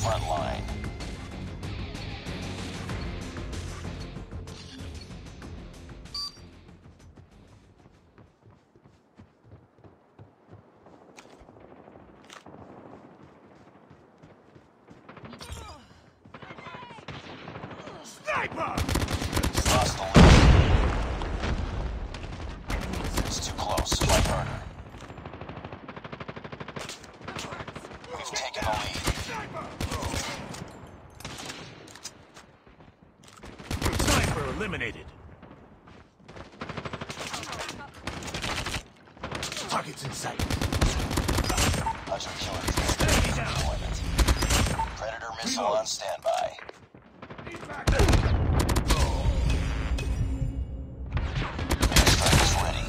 front line. Sniper! Lost the lead. It's too close. Fight harder. We've taken the lead. Sniper eliminated. Targets in sight. Hunter killer drone deployment. Predator missile on standby. Airstrike is ready.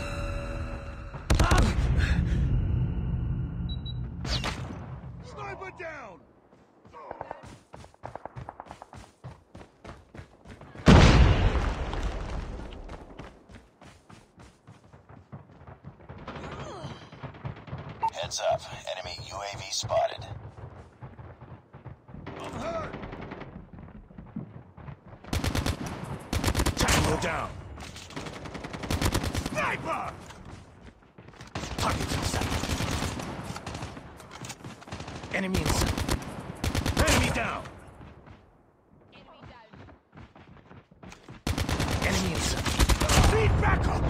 Sniper down! Heads up. Enemy UAV spotted. I'm hurt! Tango down! Sniper! Targets in sight. Enemy in sight. Enemy down! Enemy in sight. Need backup!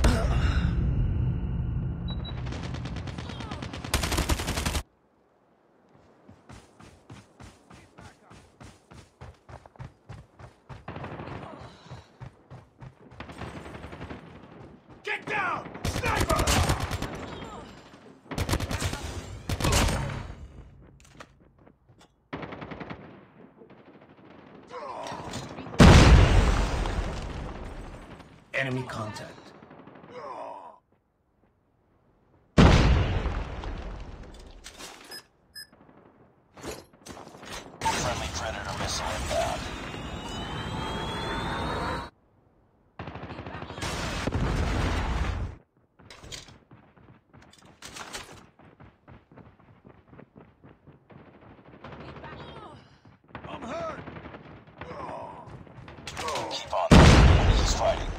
Get down! Sniper! Enemy contact. Friendly Predator missile inbound. I'm hurt! Keep on there. He's fighting.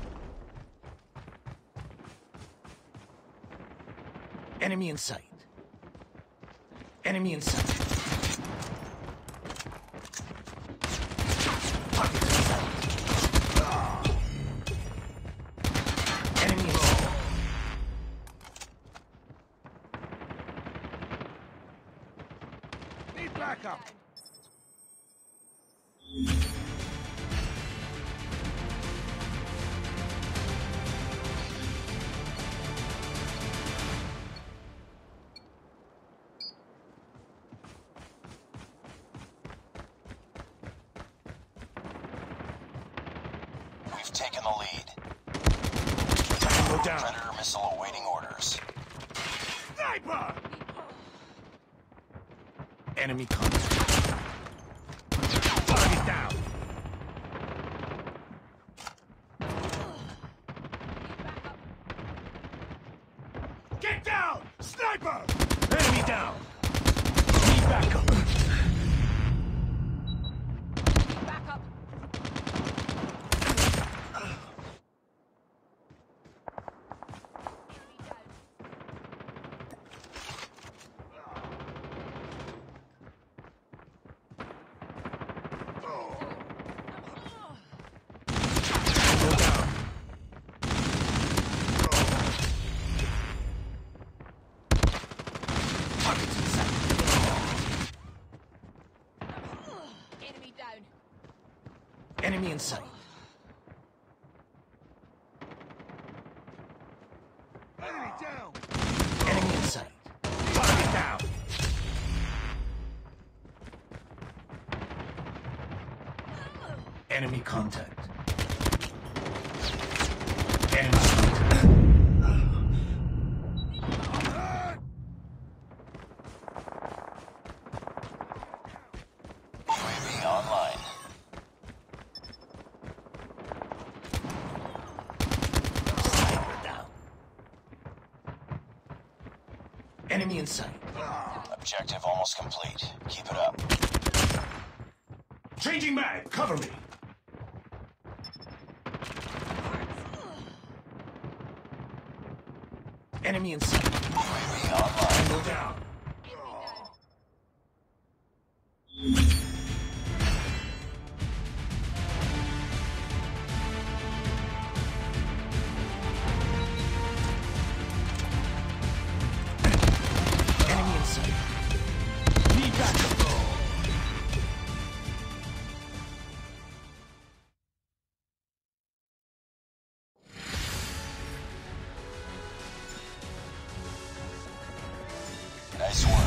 Enemy in sight. Enemy in sight. Target in sight. Enemy in sight. Need backup. We've taken the lead. Tango down. Predator missile awaiting orders. Sniper! Enemy contact. Target down. Get down! Sniper! Enemy down. Need backup. Go down. Targets in sight. Enemy down. Enemy in sight. Enemy down. Enemy in sight. Target down. Enemy contact. Enemy contact. UAV online. Sniper down. Enemy in sight. Objective almost complete. Keep it up. Changing mag. Cover me. Enemy in sight. UAV online. Go down. Enemy in sight. Need backup. Nice work.